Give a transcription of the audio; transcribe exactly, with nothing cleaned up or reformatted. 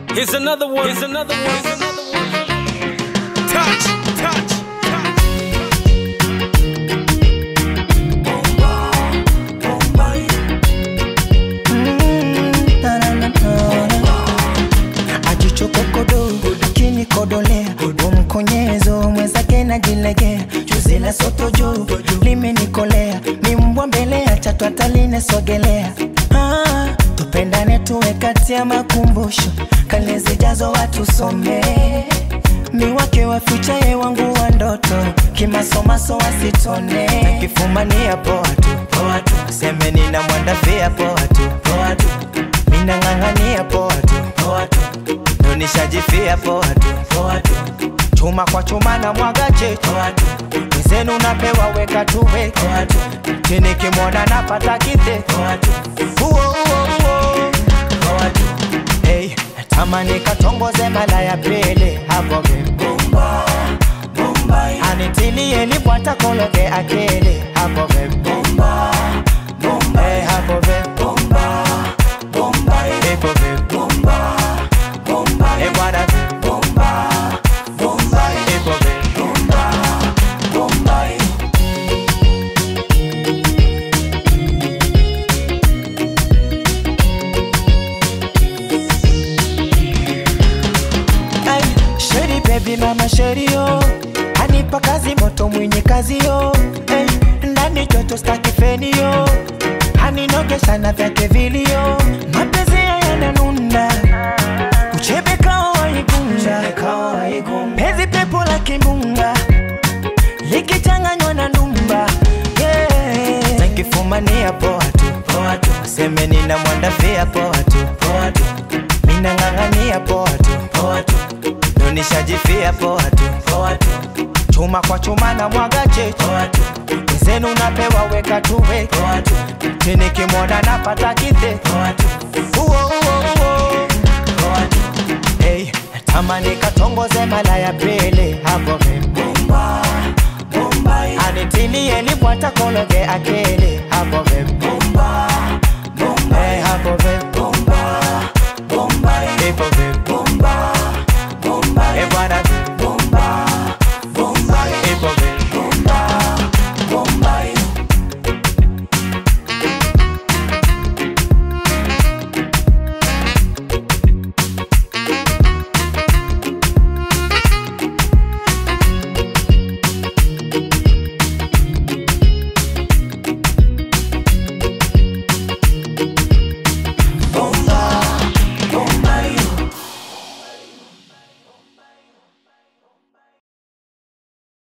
Here's another one. Here's another one. Here's another one. Touch, touch, touch. Bomba, bomba. Mm, na na na na. Ajichoka kodo, kini kodolea, umkonyezo mwenzake najilegea. Juzi la soto juu, limenikolea, mimbwa mbele acha twataline sogelea. Ah, tupendane tuwe kati ya makumbusho, kale zijazo watu some. Miwake wa future ye wangu wa ndoto, kimasomaso wasitone. Kifumania poa tu, poa tu, seme nina mwanda fia poa tu, poa tu. Mina ngangania poa tu, poa tu, nonishajifia poa tu, poa tu. Chuma kwa chuma na mwaga chetu, poa tu. Mzenu unapewa weka tuwe, poa tu. Chini kimona napata kite, poa tu. Uo uo uo, poa tu. Hey, tamani katongoze mala ya pele, hapo ge bomba, bomba. Anitilie lipwata kologe akele, hapo ge bomba, bomba. Hey, hapo ge bomba, bomba. Hapo ge bomba, bomba. Hey, bwana ge bomba, bomba. Hapo ge bomba, bomba. Sheri baby mama sheri yo, anipa kazi moto mwenye kazi yo. Hey, ndani joto staki feni yo, aninogesha na vyake vilio. Mapenzi ya yananunda, uchebe kao waigunja. Pezi pepo la kimbunga, likichanganywa na ndumba. Yeah, nakifumania poa tu, poa tu. Seme nina mwanda fia poa tu, poa tu. Mina ngangania poa tu, poa tu. Nonishajifia poa tu, poa tu. Chuma kwa chuma na mwaga chetu, poa tu. Mzenu unapewa weka tuwe, poa tu. Chini kimona napata kite, poa tu. Uo uo uo, poa tu. Hey, tamani katongoze mala ya pele, hapo ge bomba, bomba. Anitilie lipwata kologe akele.